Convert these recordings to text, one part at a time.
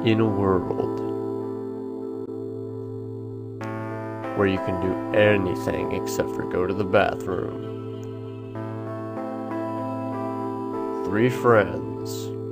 in a world where you can do anything except for go to the bathroom. Three friends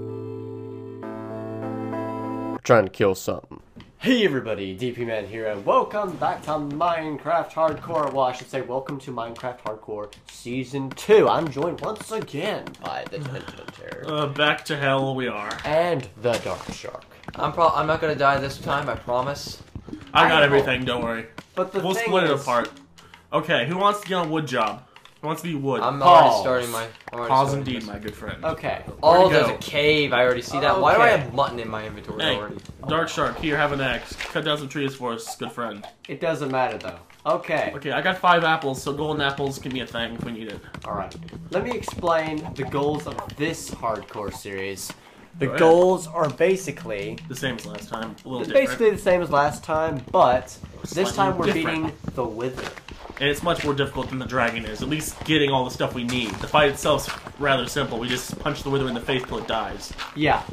are trying to kill something. Hey everybody, DP Man here, and welcome back to Minecraft Hardcore. Well, I should say welcome to Minecraft Hardcore Season 2. I'm joined once again by the Terror. Back to hell we are. And the Dark Shark. I'm not gonna die this time, I promise. I got everything, don't worry. But we'll split it apart. Okay, who wants to get on wood job? Who wants to be wood? I'm already starting my... Pause indeed, my good friend. Okay. Oh, there's a cave. I already see that. Why do I have mutton in my inventory Hey, already? Dark Shark, here, have an axe. Cut down some trees for us, good friend. It doesn't matter though. Okay. Okay, I got 5 apples, so golden apples can be a thing if we need it. Alright. Let me explain the goals of this hardcore series. The goals are basically the same as last time. A little different. Basically the same as last time, but this time we're different. beating the Wither. And it's much more difficult than the dragon is, at least getting all the stuff we need. The fight itself's rather simple. We just punch the Wither in the face till it dies. Yeah.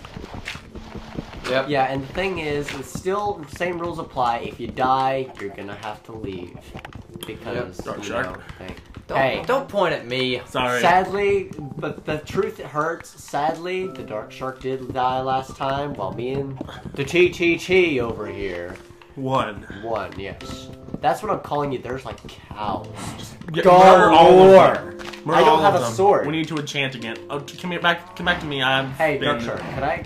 Yep. Yeah, and the thing is, it's still the same rules apply. If you die, you're gonna have to leave. Because, Dark you Shark. know, Don't point at me. Sorry. Sadly, but the truth, it hurts. Sadly, the Dark Shark did die last time, while me and the TTT over here won, yes. That's what I'm calling you. There's like cows. Murder all of them. I don't have a sword. We need to enchant again. Oh, come back to me. Hey, Dark Shark, could I?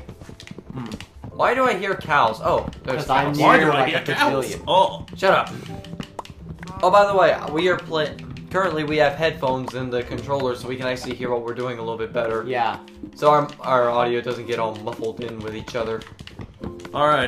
Why do I hear cows? Oh, there's I'm cows. Why near do I like hear a cows? gazillion. Oh, Shut up. Oh, by the way, we are currently we have headphones in the controller, so we can actually hear what we're doing a little bit better. Yeah. So our audio doesn't get all muffled in with each other. all right.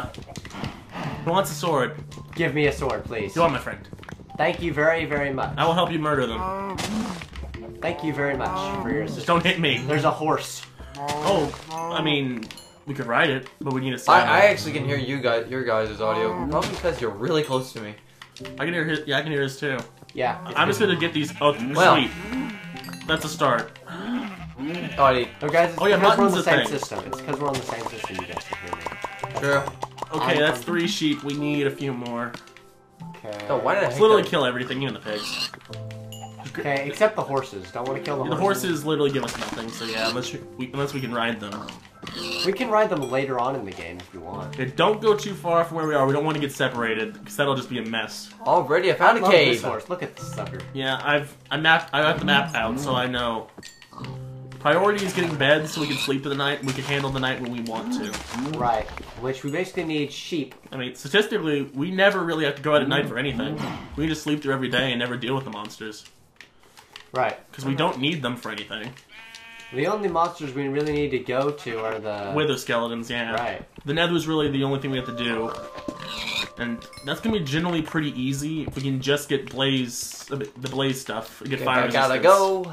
Who wants a sword? Give me a sword, please. Go on, my friend. Thank you very, very much. I will help you murder them. Thank you very much for your assistance. Just don't hit me. There's a horse. Oh, I mean, we could ride it, but we need a saddle. I actually can hear your guys' audio, probably because you're really close to me. I can hear his. Yeah, I can hear his too. Yeah. I'm just gonna get these. Oh, Well. sweet. That's a start. Alrighty. Oh, guys, it's Oh, yeah, because we're on the mutton's a same thing. system. It's because we're on the same system you guys can hear me. Sure. Okay, that's 3 sheep. We need a few more. Okay. Oh, why did I Let's hate literally that? kill everything, even the pigs. Okay, except the horses. Don't want to kill the The horses. horses literally give us nothing, so yeah, unless we can ride them. We can ride them later on in the game if you want. Okay, don't go too far from where we are. We don't want to get separated, because that'll just be a mess. Already, I found a love cave. this horse. Look at this sucker. Yeah, I got the map out, so I know. Priority is getting beds so we can sleep through the night. We can handle the night when we want to. Right. Which we basically need sheep. I mean, statistically, we never really have to go out at night for anything. We can just sleep through every day and never deal with the monsters. Right. Because we don't need them for anything. The only monsters we really need to go to are the... Wither skeletons, yeah. Right. The nether's really the only thing we have to do. And that's going to be generally pretty easy if we can just get the blaze stuff. Get fire I resistance. gotta go.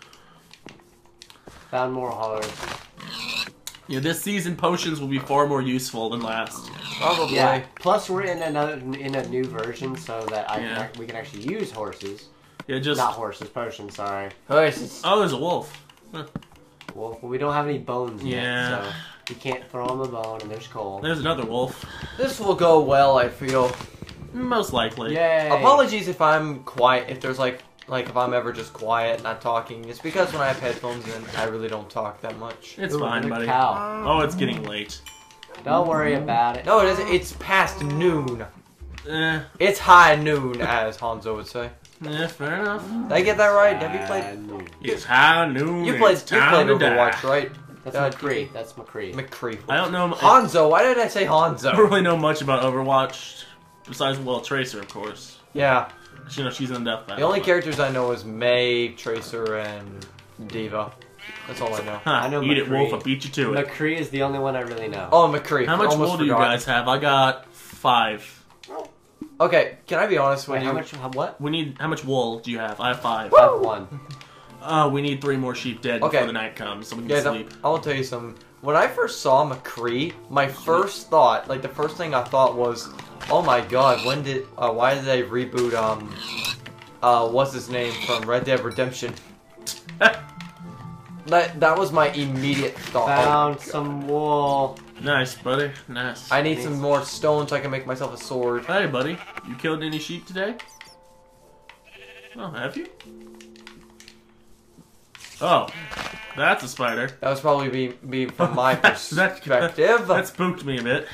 Found more hollers. Yeah, this season potions will be far more useful than last. Probably. Yeah. Plus, we're in a new version, so that we can actually use horses. Yeah, just Not horses, potions. Sorry. Horses. oh, there's a wolf. Huh. Well, we don't have any bones Yeah. yet, so we can't throw him a bone. And there's coal. There's another wolf. This will go well, I feel. Most likely. Yay! Apologies if I'm quiet, if there's like if I'm ever just quiet, not talking. It's because when I have headphones in, I really don't talk that much. It's Ooh, fine, look at buddy. Cow. Oh, it's getting late. Don't worry about it. No, it isn't. It's past noon. Eh, It's high noon, as Hanzo would say. fair enough. Did I get that right? Have you played? It's high noon. You played it's time to Overwatch, die. right? That's McCree. That's McCree. McCree. I don't know. Hanzo. Why did I say I don't Hanzo? really know much about Overwatch, besides, well, Tracer, of course. Yeah. You know, she's in the death battle. The only but- characters I know is May, Tracer, and Diva. That's all I know. Huh, I know eat it, McCree. wolf. I beat you to it. McCree is the only one I really know. Oh, McCree. How much Almost wool do you forgot. guys have? I got 5. Okay, can I be honest with Wait, you? how much? What? We need. How much wool do you have? I have 5. I have one. We need 3 more sheep dead Okay. before the night comes, so we can Guys, sleep. I will tell you something. When I first saw McCree, my first thought, like the first thing I thought was, oh my god, why did they reboot, what's his name from Red Dead Redemption? That was my immediate thought. Found some wool. Nice, buddy. Nice. I need some more stone so I can make myself a sword. Hey, buddy. You killed any sheep today? Oh, have you? Oh, that's a spider. That was probably be from my perspective. That spooked me a bit.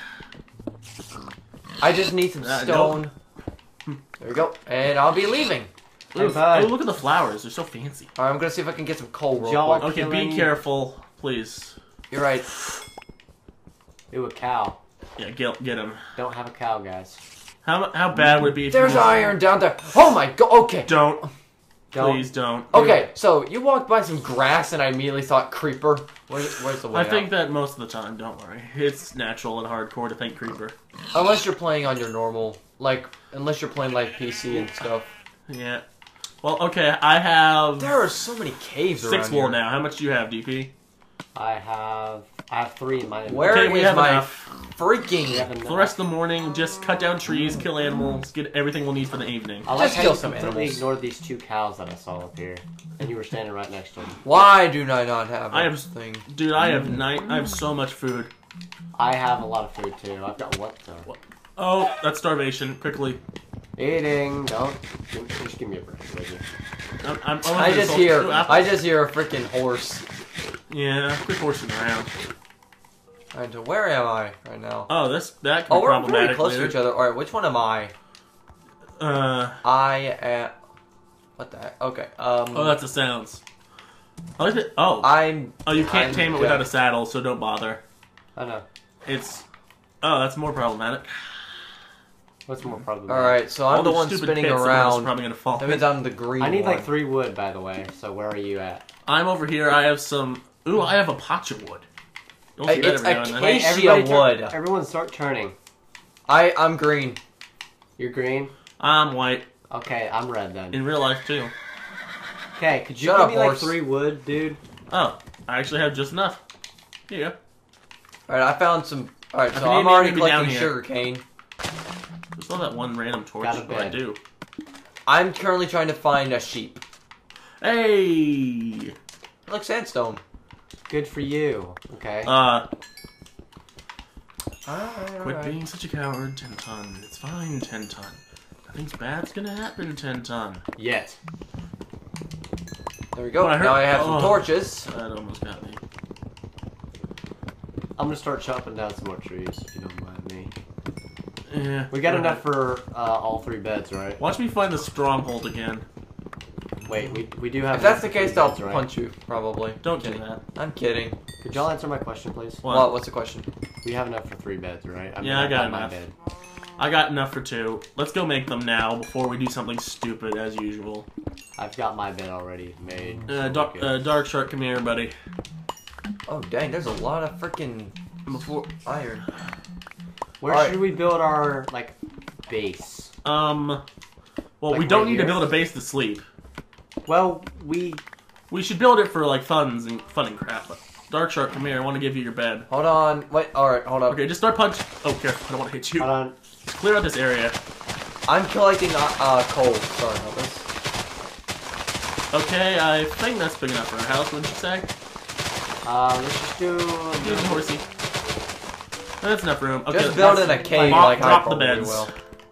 I just need some stone. There we go. And I'll be leaving. Ooh, bud. oh, look at the flowers. They're so fancy. Alright, I'm gonna see if I can get some coal real Y'all- quick. Okay, Killing- be careful, please. You're right. Ooh, a cow. Yeah, get him. Don't have a cow, guys. How bad would it be if There's you iron down there. Oh my god. Okay. Don't. Don't. Please don't. Okay, so you walked by some grass and I immediately thought creeper. Where's the way I think out? that most of the time, don't worry. It's natural and hardcore to think creeper. Unless you're playing on your normal, like, unless you're playing like PC and stuff. Yeah. Well, okay, I have There are so many caves 6 around wool here. now. How much do you have, DP? I have 3 in my Where Okay, we is have my enough. We freaking... have For the rest of the morning, just cut down trees, kill animals, get everything we'll need for the evening. I like Just how kill you some completely animals. ignored these 2 cows that I saw up here, and you were standing right next to them. Why do I not have I a have- thing? Dude, I have so much food. I have a lot of food too. I've got what though? What? Oh, that's starvation. Quickly. Eating. Don't. Just give me a break, would you? I just hear a freaking horse. Yeah, quit horsing around. Alright, where am I right now? Oh, that could Oh, be we're very problematic close to later. each other. Alright, which one am I? I am... What the heck? Okay, Oh, that's the sounds. I like it. Oh, you can't I'm tame it dead. without a saddle, so don't bother. I know. It's. Oh, that's more problematic. What's more problematic? Alright, so I'm All the these one stupid spinning pits that are around. probably gonna fall. That means I'm the green I need one. like 3 wood, by the way. So where are you at? I'm over here. I have some. Ooh, I have a potch of wood. You'll see that It's every now and then. Acacia everybody wood. Everyone start turning. I'm green. You're green. I'm white Okay, I'm red then. in real life too. Okay, could you Shut give up, me like horse. 3 wood, dude? Oh, I actually have just enough. Here you go. Alright, I found some... Alright, If so you I'm need me, already maybe down collecting here. sugarcane. Just love that one random torch. Got a What I bed. do. I'm currently trying to find a sheep. Hey. Look, sandstone. Good for you. Okay. Quit being such a coward, 10 ton. It's fine, 10 ton. Nothing's bad's gonna happen, 10 ton. Yet. There we go. Well, I heard- Now I have oh. some torches. That almost got me. I'm gonna start chopping down some more trees, if you don't mind me. Yeah. We got enough for all 3 beds, right? Watch me find the stronghold again. Wait, we do have. If that's the enough for case, 3 I'll beds, right? punch you, probably. Don't do Kidding. that. I'm kidding. Could y'all answer my question, please? What? What's the question? We have enough for 3 beds, right? Yeah, I got my enough. bed. I got enough for 2. Let's go make them now before we do something stupid as usual. I've got my bed already made. Dark Shark, come here, buddy. Oh, dang, there's a lot of freaking Before, iron. Where Alright. should we build our like base? well, Like we don't right need to here? build a base to sleep. Well, We should build it for like fun and crap. But Dark Shark, come here. I want to give you your bed. Hold on. Wait, alright, hold on. Okay, just start punch. Oh, careful! I don't want to hit you. hold on. Clear out this area. I'm collecting coal. Sorry about this. Okay, I think that's big enough for our house. Wouldn't you say? Let's just do. Here's a horsey. That's enough room. Okay, Just build in a let's- cave drop, like I drop the probably beds. will.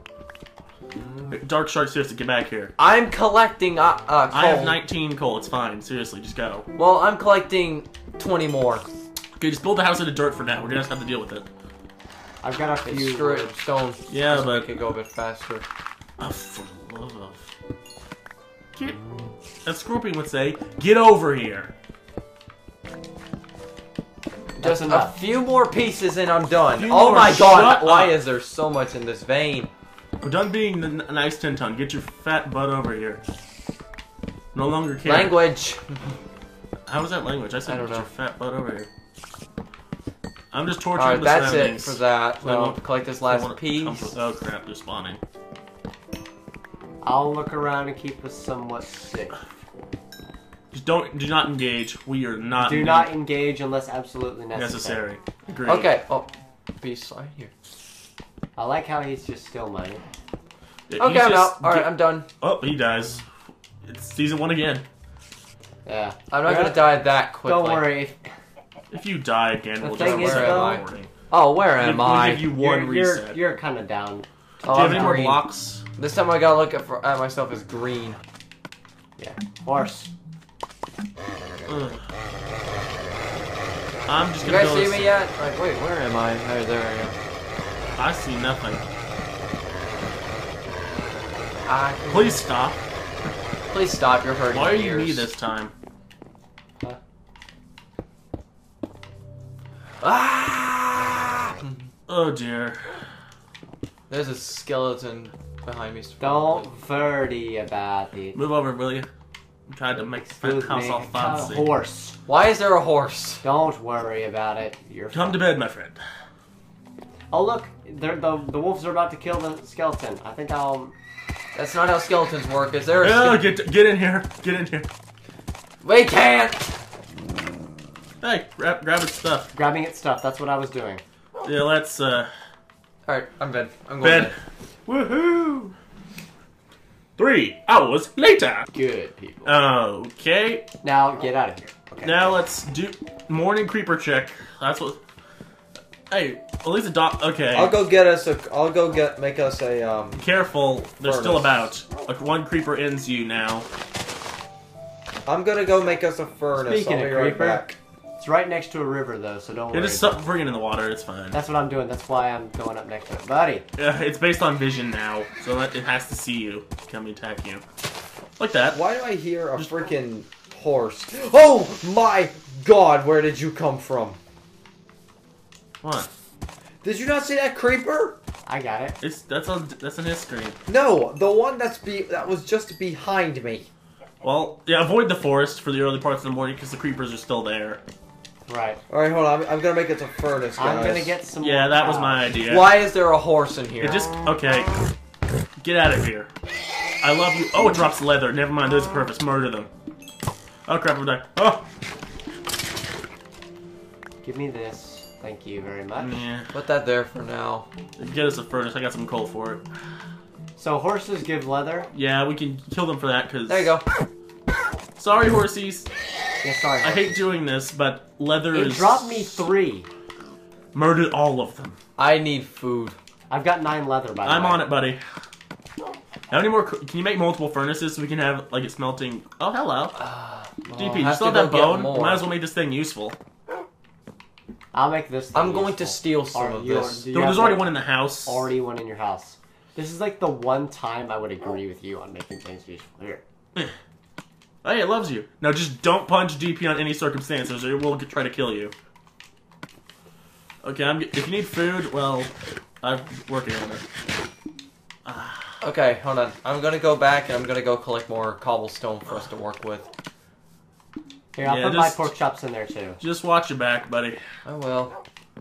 Dark Shark, seriously, get back here. I'm collecting coal. I have 19 coal. It's fine. Seriously, just go. Well, I'm collecting 20 more. Okay, just build the house out of dirt for now. We're gonna have to deal with it. I've got a few. Stone. Yeah, so but it can go a bit faster. oh, for the love of get. As Scorpion would say, get over here. That's Just enough. a few more pieces and I'm done. Few Oh more, my god, shut why up. is there so much in this vein? We're done being the nice 10 ton. Get your fat butt over here. No longer care. Language. How was that language? I said I don't get know. your fat butt over here. I'm just torturing Alright, the that's it surroundings. for that. I Now, won't- collect this I last wanna come piece. to- oh crap, they're spawning. I'll look around and keep us somewhat safe. Just do not engage. We are not Do not engage unless absolutely necessary. necessary. Agreed. Okay, oh, piece right here. I like how he's just still mining. He's Okay, I'm just out. Alright, get- I'm done. Oh, he dies. It's season 1 again. Yeah. I'm not gonna die that quickly. Don't worry. If you die again, we'll thing just is, reset though- the warning. Oh, where am We'll I? give you one reset. You're kind of down. Oh, Do you have I'm any more green. blocks? This time I gotta look at myself as green. Yeah. Horse. Ugh. I'm just You gonna guys go see this- me yet? Like, wait, where am I? Oh, there I am. I see nothing. Please, Please stop. please stop. You're hurting Why are my you ears. me this time? Ah! Oh dear. There's a skeleton behind me. Don't worry about it. Move over, will you? I'm trying to make the Excuse house me. all fancy. Horse. Why is there a horse? Don't worry about it. You're Come to fine. bed, my friend. Oh look, the wolves are about to kill the skeleton. I think I'll. That's not how skeletons work. Is there a Oh, get in here. Get in here. We can't! Hey, grab its stuff. Grabbing its stuff. That's what I was doing. Yeah, let's Alright, I'm bed. I'm going bed. to bed. Woohoo! 3 hours later. Good people. Okay. Now get out of here. Okay. Now let's do morning creeper check. That's what. Hey, at least a dot. Okay. I'll go get us a. I'll go make us a. Careful, they're still Furnace. about. Like one creeper ends you now. I'm gonna go make us a furnace. Speaking I'll of be right creeper. back. It's right next to a river though, so don't Yeah, worry. just bring it in the water. It's fine. That's what I'm doing. That's why I'm going up next to it, buddy. Yeah, it's based on vision now, so that it has to see you come attack you. Like that. Why do I hear a freaking horse? Oh my god! Where did you come from? What? Did you not see that creeper? I got it. That's on his screen. No, the one that was just behind me. Well, yeah, avoid the forest for the early parts of the morning because the creepers are still there. Right. All right, hold on. I'm gonna make it a furnace, guys. I'm gonna get some. Yeah, more that was cows. my idea. Why is there a horse in here? It just okay. Get out of here. I love you. Oh, it drops leather. Never mind. There's a purpose. Murder them. Oh crap! I'm dying. Oh. Give me this. Thank you very much. Yeah. Put that there for now. Get us a furnace. I got some coal for it. So horses give leather. Yeah, we can kill them for that because. There you go. Sorry, horsies. Yeah, sorry. I hate doing this, but leather It is. dropped me 3. Murdered all of them. I need food. I've got 9 leather by the way. I'm on it, buddy. How many more? Can you make multiple furnaces so we can have like it smelting? Oh, hello. DP, you have still to have that go get bone? more. Might as well make this thing useful. I'll make this. I'm thing going to useful. steal some Are of you- this. do you There's have already one in the house. Already one in your house. This is like the one time I would agree with you on making things useful. Here. Hey, it loves you. Now just don't punch DP on any circumstances, or it will try to kill you. Okay, if you need food, well, I'm working on it. Okay, hold on. I'm gonna go back and I'm gonna go collect more cobblestone for us to work with. Here, I'll Yeah, put my just- pork chops in there too. Just watch your back, buddy. I will.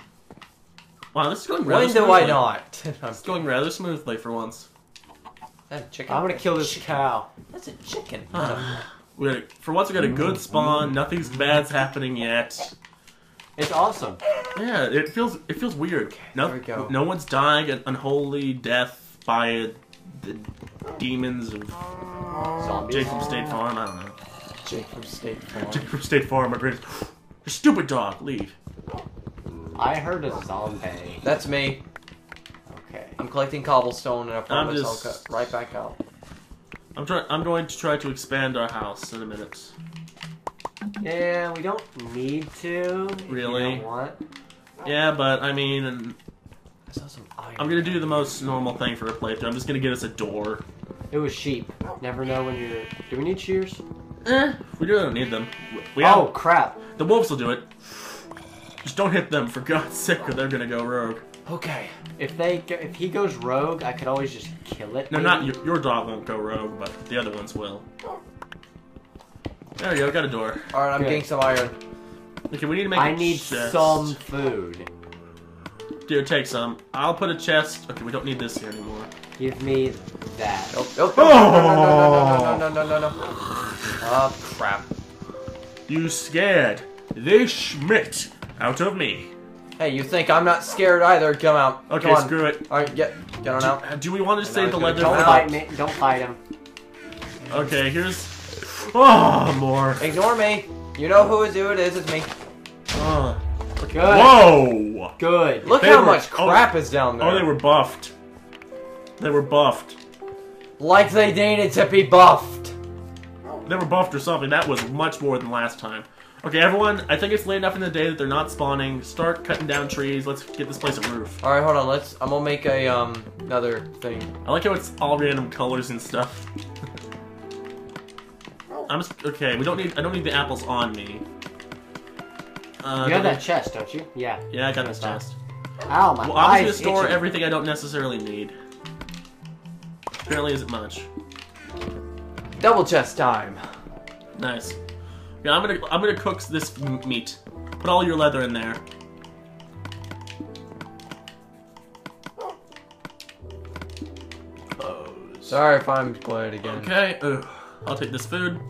Wow, this is going rather When do smoothly. I not? It's going rather smoothly for once. That chicken. I'm gonna kill this cow. That's a chicken. For once, we got a good spawn. Nothing's bad's happening yet. It's awesome. Yeah, it feels weird. No, there we go. no one's dying an unholy death by the demons of Zombies. Jake from State Farm. I don't know. Jake from State Farm. Jake from State Farm. My greatest. You stupid dog. Leave. I heard a zombie. That's me. Okay. I'm collecting cobblestone and I promise just- I'll cut right back out. I'm going to try to expand our house in a minute. Yeah, we don't need to. If Really? You don't want. Yeah, but I mean, I saw some iron. I'm gonna do the most normal thing for a playthrough. I'm just gonna get us a door. It was sheep. Never know when you're. Do we need shears? We don't need them. We Oh have, crap! the wolves will do it. Just don't hit them, for God's sake, or they're gonna go rogue. Okay. If he goes rogue, I could always just kill it. No, maybe? not your dog won't go rogue, but the other ones will. There we go, got a door. Alright, I'm Good. getting some iron. Okay, we need to make I a need chest. some food. Here, take some. I'll put a chest. Okay, we don't need this here anymore. Give me that. Nope, nope, Oh! no. Oh, crap. You scared the Schmidt out of me. Hey, you think I'm not scared either? Come out. Okay, Come on. screw it. Alright, get on out. Do we want to And save I the was leather? gonna Don't Come out. fight me. Don't fight him. Okay, here's Oh, more. Ignore me. You know who it is. It's me. Good. Whoa! Good. Look They how were- much crap is down there. Oh, they were buffed. They were buffed. Like they needed to be buffed. They were buffed or something. That was much more than last time. Okay, everyone, I think it's late enough in the day that they're not spawning. Start cutting down trees. Let's get this place a roof. Alright, hold on. I'm gonna make a, another thing. I like how it's all random colors and stuff. Okay, I don't need the apples on me. You have that chest, don't you? Yeah. Yeah, I got this chest. Ow, my Well, I'm eyes just gonna store itching. everything I don't necessarily need. Apparently isn't much. Double chest time. Nice. Yeah, I'm gonna cook this meat. Put all your leather in there. Sorry if I'm quiet again. Okay, I'll take this food.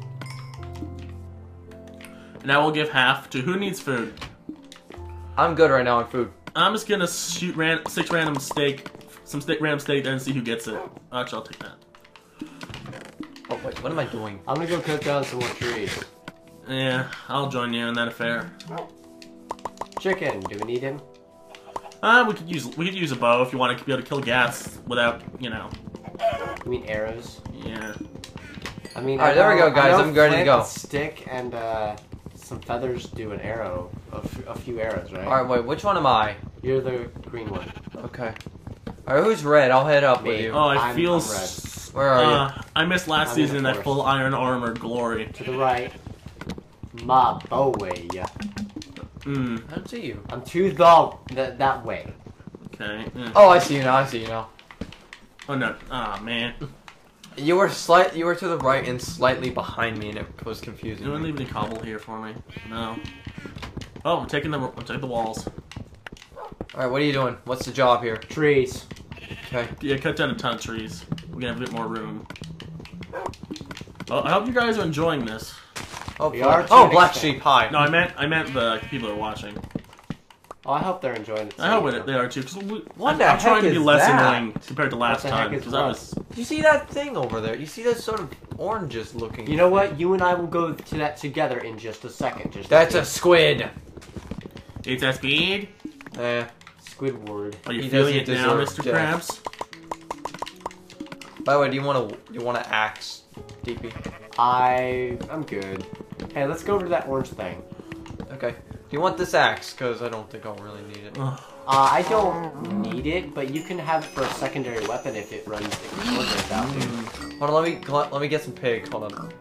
And I will give half to who needs food. I'm good right now on food. I'm just gonna shoot six random random steak there and see who gets it. Actually, I'll take that. Oh wait, what am I doing? I'm gonna go cut down some more trees. Yeah, I'll join you in that affair. Chicken, do we need him? We could use a bow if you want to be able to kill ghats without, you know. You mean arrows? Yeah. I mean, Alright, there we go, guys. I'm ready to go. Stick and some feathers do an arrow, a few arrows, right? Alright, wait, which one am I? You're the green one. Okay. Alright, who's red? I'll head up with Me. you. Oh, I'm feel. red. Where are you? I missed last I'm in season in the that forest. full iron armor glory. To the right. My bow way. I don't see you. I'm to that way. Okay. Yeah. Oh, I see you now. I see you now. Oh no. Ah man. You were to the right and slightly behind me, and it was confusing. You want to me. leave any cobble here for me? No. Oh, I'm taking the walls. Alright, what are you doing? What's the job here? Trees. Okay. Yeah, cut down a ton of trees. We can have a bit more room. Well, I hope you guys are enjoying this. Oh, We are to oh an black extent. sheep, hi. No, I meant the people that are watching. Oh, I hope they're enjoying it. I hope they are too, because What the I'm trying to heck be is less that? annoying compared to last the heck time. is Because I was. You see that thing over there? You see that sort of oranges looking? You know what? You and I will go to that together in just a second. That's a squid. It's a speed. Squidward. Are you He feeling it doesn't now, deserve Mr. death. Krabs? By the way, do you want to axe, DP? I'm good. Hey, let's go over to that orange thing. Okay. Do you want this axe? Because I don't think I'll really need it. Ugh. I don't need it, but you can have it for a secondary weapon if it runs out. Hold on, let me get some pig. Hold on.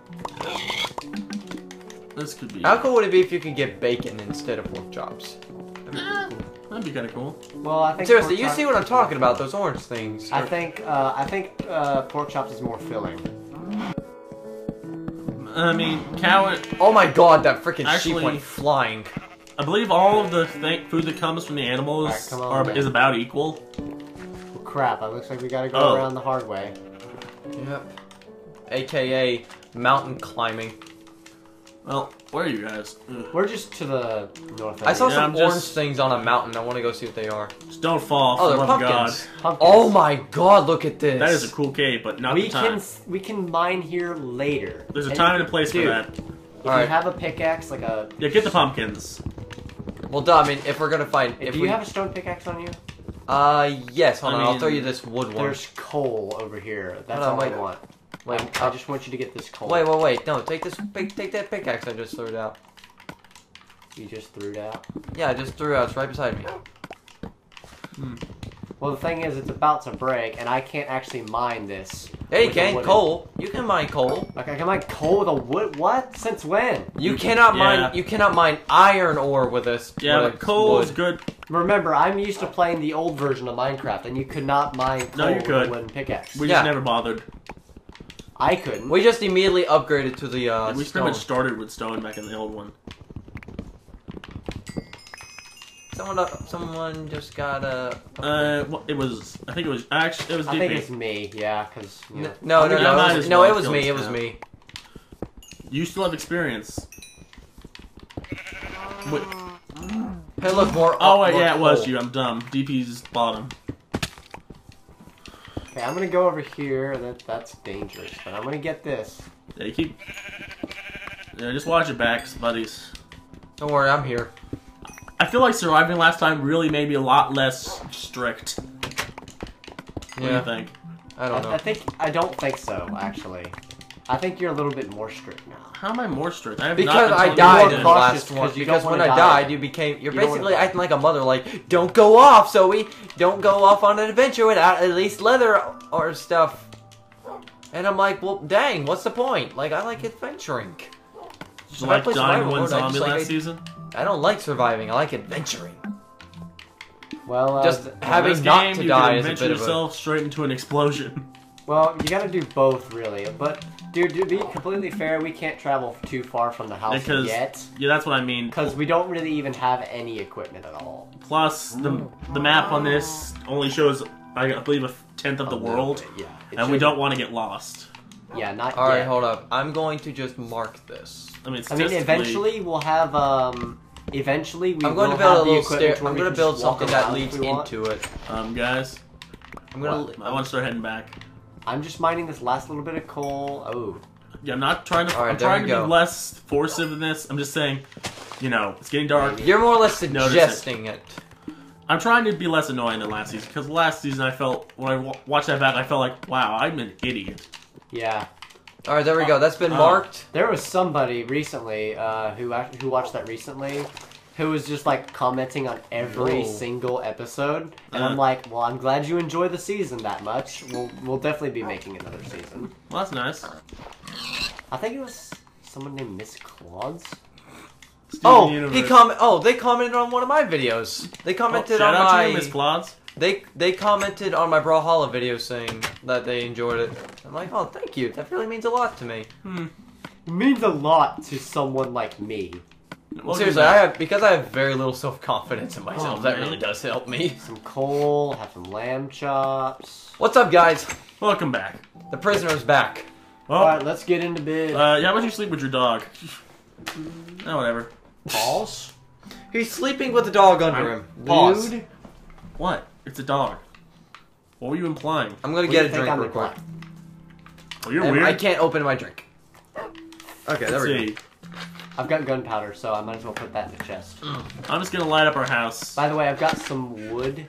This could be. How cool would it be if you could get bacon instead of pork chops? That'd be kind of cool. Well, I think Seriously, pork you chop- see what I'm talking about? Those orange things. I think pork chops is more filling. I mean, cow. Oh my god, that freaking Actually- sheep went flying. I believe all of the food that comes from the animals Alright, come on, man. is about equal. Well, crap! It looks like we gotta go Oh. around the hard way. Yep. AKA mountain climbing. Well, where are you guys? Ugh. We're just to the north. I saw Yeah, some I'm orange just- things on a mountain. I want to go see what they are. Just don't fall. Oh, For they're the love of God. pumpkins. Pumpkins. Oh my god, look at this. That is a cool cave, but not the time. we can mine here later. There's a And- time and a place dude, for that. If Alright. you have a pickaxe, like a Yeah, get the pumpkins. Well, duh, I mean, if we're gonna fight... If do we... you have a stone pickaxe on you? Yes, hold I on, I'll mean, throw you this wood one. There's coal over here. That's Hold on, all I wait. want. Wait, I just want you to get this coal. wait, no, take that pickaxe I just threw it out. You just threw it out. Yeah, I just threw it out, it's right beside me. Well, the thing is, it's about to break, and I can't actually mine this. Yeah, you with a can, wooden- coal. You can mine coal. Like, I can mine coal with a wood? What? Since when? You cannot Yeah. mine iron ore with this. Yeah, with but coal's wood. good. Remember, I'm used to playing the old version of Minecraft, and you could not mine coal No, you with could. a wooden pickaxe. We Yeah. just never bothered. I couldn't. We just immediately upgraded to the We stone. pretty much started with stone back in the old one. Someone just got a... Well, it was. I think it was actually. It was I think DP. it's me, yeah, because, you know. No, I might as no, well it was kill me, this it was now. me. You still have experience. Wait, Hey, look, more... oh wait, more yeah, it was coal. you. I'm dumb. DP's bottom. Okay, I'm gonna go over here. That's dangerous, but I'm gonna get this. Yeah, you keep. Yeah, just watch your backs, buddies. Don't worry, I'm here. I feel like surviving last time really made me a lot less strict. What do you think? I don't know. I don't think so, actually. I think you're a little bit more strict now. How am I more strict? I have Because not I been died told in you the did. last one. you Because don't when wanna I die. died, you're You don't basically wanna die. acting like a mother. Like, don't go off, Zoe. Don't go off on an adventure without at least leather or stuff. And I'm like, well, dang, what's the point? Like, I like adventuring. Did you like play dying survival one mode, I zombie just like last it. season? I don't like surviving. I like adventuring. Well, Just In having this not game, to you die can is a adventure bit of a... yourself straight into an explosion. well, you gotta do both, really. But, dude, to be completely fair, we can't travel too far from the house Because yet. yeah, that's what I mean. Because we don't really even have any equipment at all. Plus, the map on this only shows, I believe, a tenth of the world, Yeah. it and we should- don't want to get lost. Yeah, not All right, yet. hold up. I'm going to just mark this. I mean, I mean, statistically- eventually we'll have, eventually we I'm going will to build have a the little equipment stair. where I'm we going to can build just walk something that around if leads we want. into it. Guys, I'm gonna. I want to start heading back. I'm just mining this last little bit of coal. Oh. Yeah, I'm not trying to. All right, I'm there trying we to go. be less forcive in this. I'm just saying, you know, it's getting dark. You're more or less Notice it. suggesting it. I'm trying to be less annoying than last season because last season I felt when I watched that back, I felt like, wow, I'm an idiot. Yeah. All right, there we go. That's been marked. There was somebody recently who watched that recently who was just like commenting on every Whoa. single episode, and I'm like, well, I'm glad you enjoy the season that much. We'll definitely be making another season. Well, that's nice. I think it was someone named Miss Claudes. Steven Oh, Universe. they commented on one of my videos. They Oh, commented shout on out my. to you, Miss Claudes. They commented on my Brawlhalla video saying that they enjoyed it. I'm like, oh, thank you. That really means a lot to me. It means a lot to someone like me. Well, Seriously, do because I have very little self-confidence in myself. Oh, that man. really does help me. Some coal, have some lamb chops. What's up, guys? Welcome back. The prisoner's back. Well, Alright, let's get into bed. yeah, how about you sleep with your dog? Oh, whatever. Balls? He's sleeping with the dog under him. Pause. Dude? What? It's a dog. What were you implying? I'm gonna What get do a you think drink I'm real quick. implying? Oh, you're And weird. I can't open my drink. Okay, there Let's we see. go. I've got gunpowder, so I might as well put that in the chest. I'm just gonna light up our house. By the way, I've got some wood.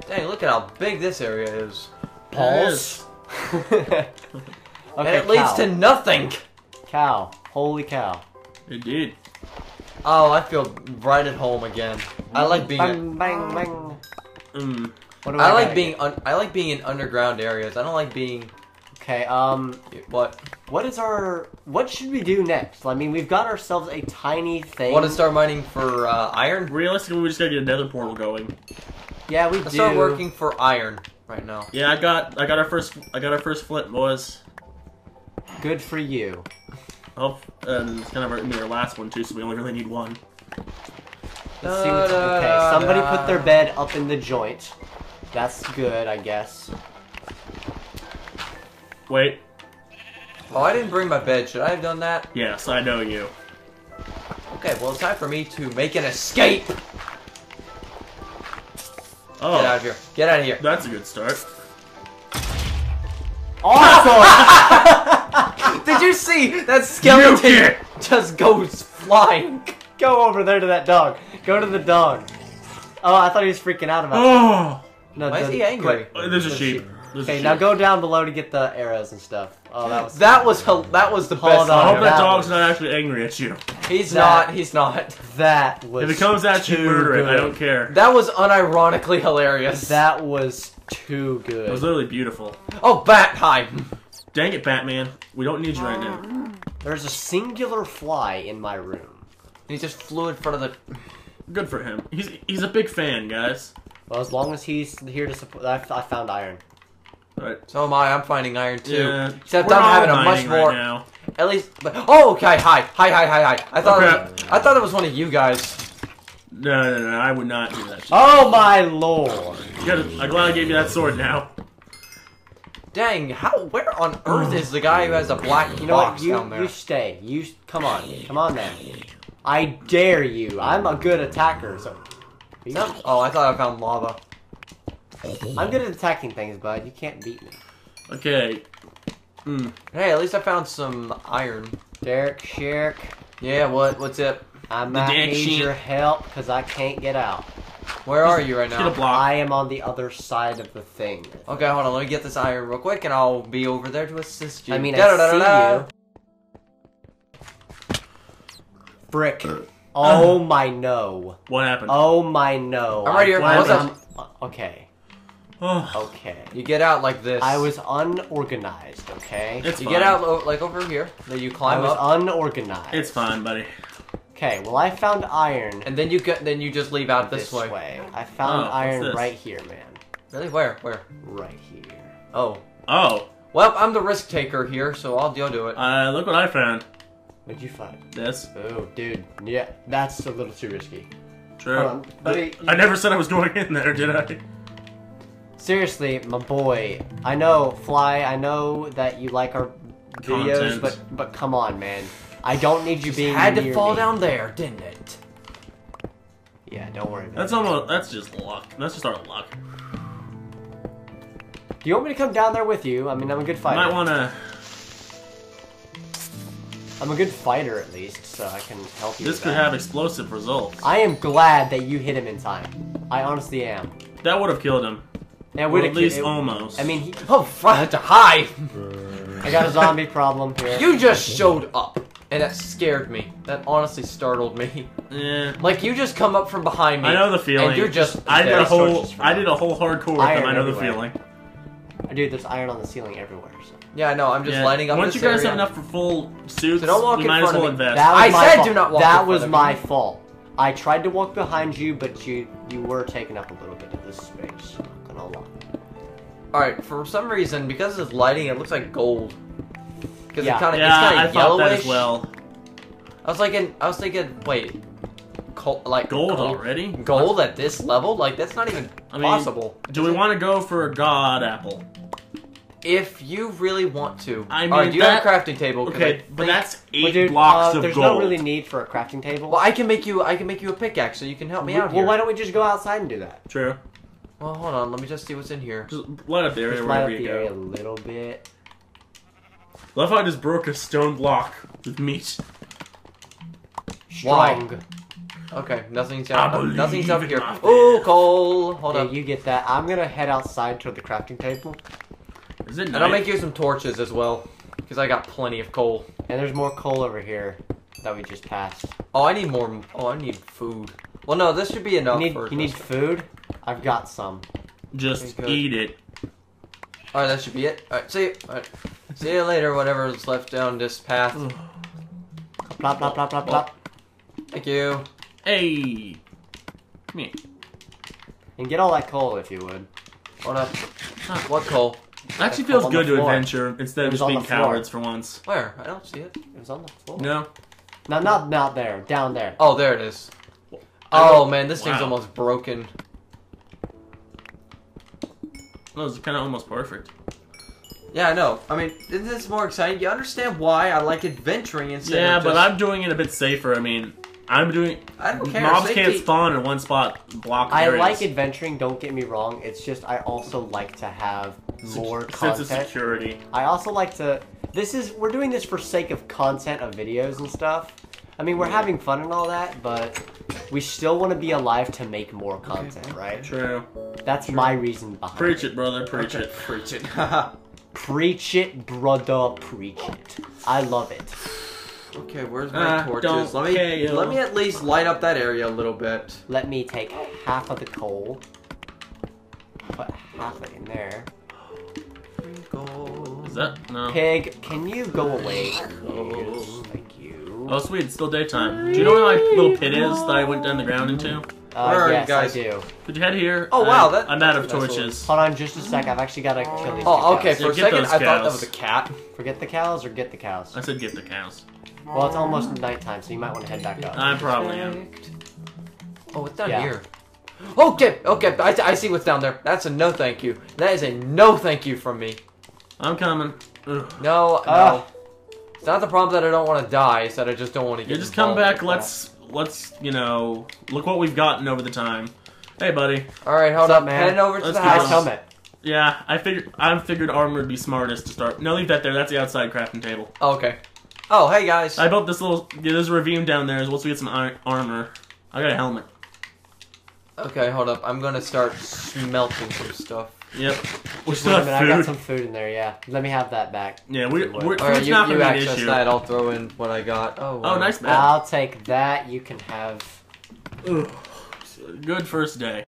Dang, look at how big this area is. Balls. Okay, And it leads to nothing. cow. Holy cow. Indeed. Oh, I feel right at home again. I like being. Bang, bang, bang. What do I like gotta being. get? I like being in underground areas. I don't like being. Okay. What? What should we do next? I mean, we've got ourselves a tiny thing. Want to start mining for iron? Realistically, we just gotta get a nether portal going. Yeah, we Let's do. start working for iron right now. Yeah, I got our first flint, boys. Good for you. Oh, and it's kind of our last one too, so we only really need one. Let's see what's okay. Somebody put their bed up in the joint. That's good, I guess. Wait. Oh, I didn't bring my bed. Should I have done that? Yes, I know you. Okay, well, it's time for me to make an escape. Oh, Get out of here. Get out of here. that's a good start. Awesome! Did you see that skeleton You just goes flying? Go over there to that dog. Go to the dog. Oh, I thought he was freaking out about it. Oh, No, Why is he angry? there's a The sheep. sheep. There's a Okay, sheep. now go down below to get the arrows and stuff. Oh, that was... That was the Hold best. on. I hope that That dog's was- not actually angry at you. He's That- not. He's not. That was If it comes at you, too murder it. I good. don't care. That was unironically hilarious. That was too It was good. literally beautiful. Oh, bat time. Dang it, Batman. We don't need you right now. There's a singular fly in my room. He just flew in front of the. Good for him. He's a big fan, guys. Well, as long as he's here to support... I found iron. Right. So am I. I'm finding iron too. Yeah. Except We're I'm all having a much mining more. right now. At least. But, oh, okay. Hi. I thought. Okay. I thought it was one of you guys. No, I would not do that. Oh my lord! I'm glad I gave you that sword now. Dang. How? Where on earth is the guy who has a black You know what? box down there? You stay. Come on then. I dare you. I'm a good attacker. So. Oh, I thought I found lava. I'm good at attacking things, bud. You can't beat me. Okay. Hey, at least I found some iron. Derek, Sherrick, Yeah. What's it? I might Derek need sheep. your help because I can't get out. Where are you right Get a now? block. I am on the other side of the thing. Okay, hold on. Let me get this iron real quick, and I'll be over there to assist you. I mean, Da-da-da-da-da. I see you. Brick. Oh my no. What happened? Oh my no. I'm right here. What's up? Okay. Oh, Okay. You get out like this. I was unorganized, okay? it's You fine. get out like over here. Then you I climb was up, unorganized. It's fine, buddy. Okay, well I found iron and then you just leave out this way. I found Oh, what's iron this? right here, man. Really? Where? Right here. Oh. Oh, Well, I'm the risk taker here, so I'll do it. look what I found. What'd you find? This. Oh, dude. Yeah, that's a little too risky. True. Hold on, buddy. I never said I was going in there, did I? Seriously, my boy. I know, Fly, I know that you like our videos, Content. but come on, man. I don't need you being Had to near fall me. down there, didn't it? Yeah, don't worry about That's it. that's just luck. That's just our luck. Do you want me to come down there with you? I mean, I'm a good I fighter. might wanna. I'm a good fighter, at least, so I can help you This with could that. have explosive results. I am glad that you hit him in time. I honestly am. That would have killed him. Yeah, Or at least almost. I mean, Oh, hi! I got a zombie problem here. You just showed up, and that scared me. That honestly startled me. Yeah. Like you just come up from behind me. I know the feeling. And you're just. I did there. a whole. torches for I that. did a whole hardcore with Iron them. I know the everywhere. feeling. Dude, there's iron on the ceiling everywhere. So. Yeah, no, I'm just Yeah. lighting up Once this you guys area. have enough for full suits, So don't walk we in might as front of well me. invest. That was I my said fault. do not walk That in was front of my me. fault. I tried to walk behind you, but you were taking up a little bit of the space. I'm not gonna lie. Alright, for some reason, because of this lighting, it looks like gold. Because Yeah. it's kind of Yeah, I thought that yellowish. as well. I was thinking, wait, like Gold already? Gold at this level? Like that's not even I mean, possible. Do we want to go for a god apple? If you really want to. I mean, Alright, do you have a that- crafting table? 'Cause Okay, I but think- that's Well, 8 dude, blocks of there's gold. no really need for a crafting table. Well, I can make you a pickaxe, so you can help me out Well, here. why don't we just go outside and do that? True. Well, hold on. Let me just see what's in here. Just light up the area Just light up wherever you the area a go. little bit. Love how I just broke a stone block with meat. Why? Strong. Okay, nothing's I up. believe Nothing's up in here. my Oh, coal. Hold Yeah, up. you get that. I'm gonna head outside toward the crafting table. Is it And I'll night? make you some torches as well, because I got plenty of coal. And there's more coal over here that we just passed. Oh, I need more. Oh, I need food. Well, no, this should be enough. You need food? I've got some. Just Okay, good. eat it. All right, that should be it. All right, see you. All right. See you later. Whatever's left down this path. Plop, plop, plop, plop, plop. Thank you. Hey. Come here. And get all that coal if you would. Hold up. What coal? It actually It's feels on the good to floor. adventure instead It of was just on being the floor. cowards for once. Where? I don't see it. It was on the floor. No. No, not there. Down there. Oh, there it is. I Oh don't- man, this thing's wow. almost broken. That was kind of almost perfect. Yeah, I know. I mean, isn't this more exciting? You understand why I like adventuring instead Yeah, of but just... I'm doing it a bit safer. I mean, I'm doing... I don't care. Mobs Safety- can't spawn in one spot. Block I areas. like adventuring, don't get me wrong. It's just I also like to have more Sense of content. security. I also like to... We're doing this for sake of content of videos and stuff. I mean, we're having fun and all that, but we still want to be alive to make more content, right? True. That's my reason behind Preach it, brother. Preach it. Preach it. Preach it, brother, preach it. I love it. Okay, where's my torches? don't Let me at least light up that area a little bit. Let me take half of the coal. Put half of it in there. Is that... No. Pig, can you go away, please? Thank you. Oh, sweet. It's still daytime. Do you know where my little pit is that I went down the ground into? Where are you yes, guys? I do. Could you head here? Oh, wow, that- I'm out of that's torches. Hold on just a sec. I've actually got to kill these Oh, two okay. cows. For a Get second, those I thought that cows. was a cat. Forget the cows or get the cows? I said get the cows. Well, it's almost nighttime, so you might want to head back up. I probably am. Oh, what's down Yeah. here? Okay, okay. I see what's down there. That's a no thank you. That is a no thank you from me. I'm coming. Ugh. No, Ah. no. It's not the problem that I don't want to die. It's that I just don't want to get Yeah, just come involved back. with Let's, you know, look what we've gotten over the time. Hey, buddy. that. All right, hold What's up, up, man? heading over to Let's the go. Nice house. helmet. Yeah, I figured armor would be smartest to start. No, leave that there. That's the outside crafting table. Oh, okay. Oh, hey guys. I built this little. Yeah, there's a ravine down there. Once we get some armor, I got a helmet. Okay, hold up. I'm gonna start smelting some stuff. Yep. We Just still wait a minute, I got have some food. food in there, yeah. Let me have that back. Yeah, we're All right, food's you not gonna be an access issue. that. I'll throw in what I got. Oh, wow. Oh, nice bed. I'll take that. You can have... Ugh. Good first day.